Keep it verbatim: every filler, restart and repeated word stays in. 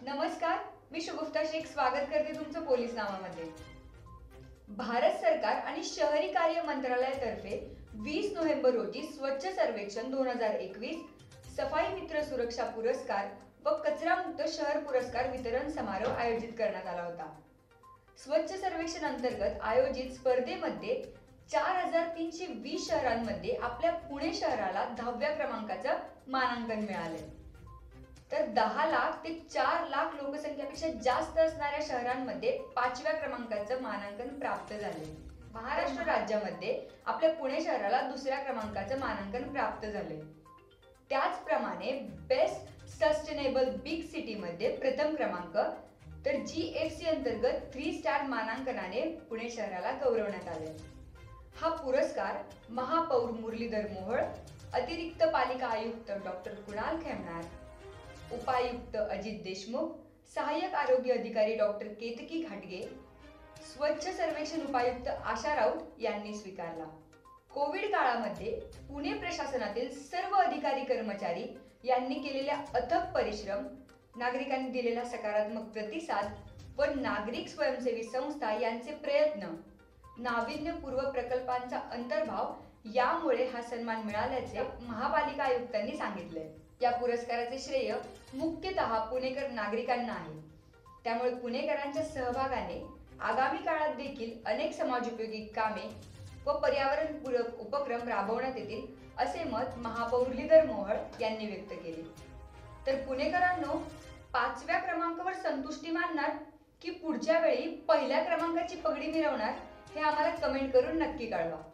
नमस्कार, मी शुगुफ्ता शेख स्वागत करते तुमचं पोलीस नामामध्ये। भारत सरकार आणि शहरी कार्य मंत्रालयातर्फे वीस नोव्हेंबर रोजी स्वच्छ सर्वेक्षण दोन हजार एकवीस सफाई मित्र सुरक्षा पुरस्कार व कचरा मुक्त शहर पुरस्कार वितरण समारोह आयोजित करण्यात आला होता। स्वच्छ सर्वेक्षण अंतर्गत आयोजित स्पर्धेमध्ये चार हजार तीनशे वीस शहरांमध्ये आपल्या पुणे शहराला दहाव्या क्रमांकाचं मानांकन मिळाले। तर दहा लाख ते चार लाख लोकसंख्येपेक्षा जास्त असणाऱ्या शहरांमध्ये पाचव्या क्रमांकाचं मानांकन प्राप्त झाले। महाराष्ट्र राज्यामध्ये आपल्या पुणे शहराला दुसऱ्या क्रमांकाचं मानांकन प्राप्त झाले। त्याचप्रमाणे बेस्ट सस्टेनेबल बिग सिटी मध्ये प्रथम क्रमांक, तर जी एफ सी अंतर्गत थ्री स्टार मानांकनाने पुणे शहराला गौरवण्यात आले। हा पुरस्कार महापौर मुरलीधर मोहोळ, अतिरिक्त पालिका आयुक्त डॉक्टर कुणाल खेमनार, उपायुक्त अजित देशमुख, सहाय्यक आरोग्य अधिकारी डॉक्टर केतकी घाटगे, स्वच्छ सर्वेक्षण उपायुक्त आशा राऊत यांनी स्वीकारला। कोविड काळामध्ये पुणे प्रशासनातील सर्व अधिकारी कर्मचारी यांनी केलेल्या अथक परिश्रम, नागरिकांनी दिलेला सकारात्मक प्रतिसाद व नागरिक स्वयंसेवी संस्था यांचे प्रयत्न, नाविन्यपूर्व प्रकल्पांचा अंतर्भाव यामुळे हा सन्मान मिळाल्याचे महापालिका आयुक्तांनी सांगितले। या पुरस्काराचे श्रेय मुख्यतः पुणेकर नागरिकांना आहे। त्यामुळे पुणेकरांच्या सहभागाने आगामी काळात देखील अनेक समाजोपयोगी कामे व पर्यावरणपूरक उपक्रम राबवण्यात येतील असे मत महापौर मुरलीधर मोहोळ यांनी व्यक्त केले। तर पुणेकरांनो, पाचव्या क्रमांकावर संतुष्टी मानणार की पुढच्या वेळी पहिल्या क्रमांकाची पगडी मिळवणार हे आम्हाला कमेंट करून नक्की कळवा।